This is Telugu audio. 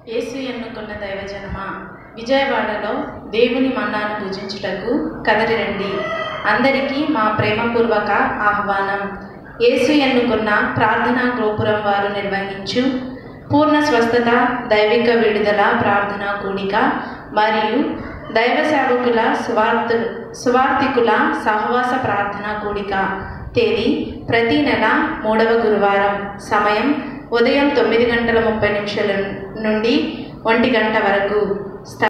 యేసు ఎన్నుకున్న దైవజనమా, విజయవాడలో దేవుని మన్నాను పూజించుటకు కదలిరండి. అందరికీ మా ప్రేమపూర్వక ఆహ్వానం. యేసు ఎన్నుకున్న ప్రార్థనా గోపురం వారు నిర్వహించు పూర్ణ స్వస్థత, దైవిక విడుదల ప్రార్థనా కూడిక మరియు దైవ సేవకుల సువార్థికుల సహవాస ప్రార్థనా కూడిక. తేదీ ప్రతి నెల 3వ గురువారం. సమయం ఉదయం 9:30 నుండి 1 గంట వరకు.